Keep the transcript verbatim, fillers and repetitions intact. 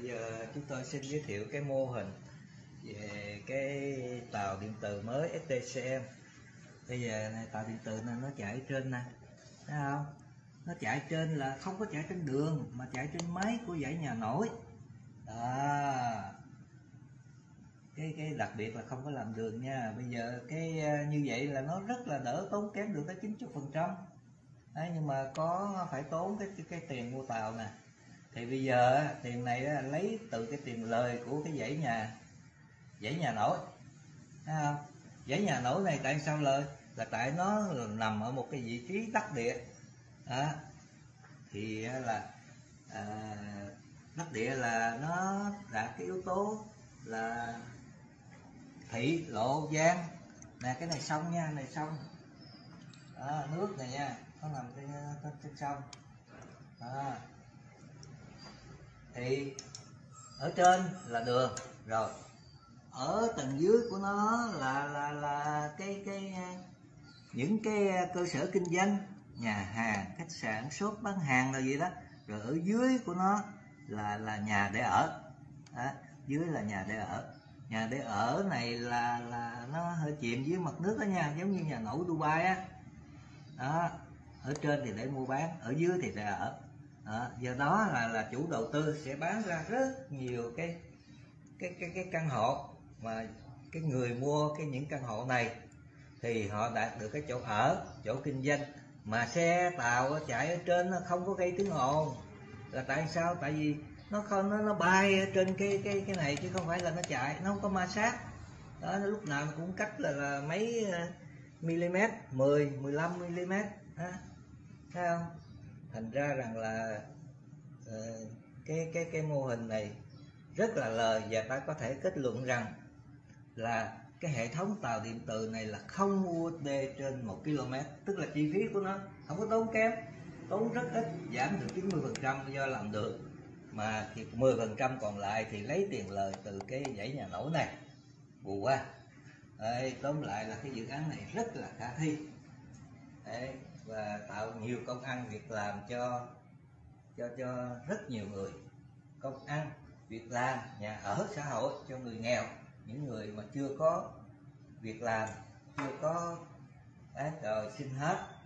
giờ chúng tôi xin giới thiệu cái mô hình về cái tàu điện từ mới ét tê xê em. Bây giờ này, tàu điện từ này nó chạy trên nè, thấy không? Nó chạy trên là không có chạy trên đường mà chạy trên máy của dãy nhà nổi. Đó. Cái cái đặc biệt là không có làm đường nha. Bây giờ cái như vậy là nó rất là đỡ tốn kém được tới chín mươi phần trăm. Đấy, nhưng mà có phải tốn cái cái tiền mua tàu nè. Thì bây giờ tiền này lấy từ cái tiền lời của cái dãy nhà dãy nhà nổi, thấy không? Dãy nhà nổi này tại sao lời? Là tại nó nằm ở một cái vị trí đắc địa. Đó. Thì là à, đắc địa là nó đạt cái yếu tố là thị lộ giang nè. Cái này sông nha, này sông. Đó, nước này nha, nó nằm trên, trên sông. Đó. Thì ở trên là đường rồi, ở tầng dưới của nó là là là cái cái những cái cơ sở kinh doanh, nhà hàng, khách sạn, shop bán hàng là gì đó. Rồi ở dưới của nó là là nhà để ở. Đó, dưới là nhà để ở. Nhà để ở này là là nó hơi chìm dưới mặt nước đó nha, giống như nhà nổi Dubai á. Đó, ở trên thì để mua bán, ở dưới thì để ở. Đó, do đó là là chủ đầu tư sẽ bán ra rất nhiều cái cái cái cái căn hộ, mà cái người mua cái những căn hộ này thì họ đạt được cái chỗ ở, chỗ kinh doanh, mà xe tàu chạy ở trên nó không có gây tiếng ồn. Là tại sao? Tại vì nó không nó nó bay ở trên cái cái cái này chứ không phải là nó chạy, nó không có ma sát. Đó, nó lúc nào nó cũng cách là, là mấy mm, mười, mười lăm mm. Đó, thấy không? Thành ra rằng là uh, cái cái cái mô hình này rất là lời, và ta có thể kết luận rằng là cái hệ thống tàu điện từ này là không u ét bê trên một ki lô mét, tức là chi phí của nó không có tốn kém, tốn rất ít, giảm được chín mươi phần trăm do làm đường, mà thì mười phần trăm còn lại thì lấy tiền lời từ cái dãy nhà nổi này bù qua. Đấy, tóm lại là cái dự án này rất là khả thi. Đấy, và tạo nhiều công ăn việc làm cho cho cho rất nhiều người, công ăn việc làm, nhà ở xã hội cho người nghèo, những người mà chưa có việc làm, chưa có á, rồi xin hết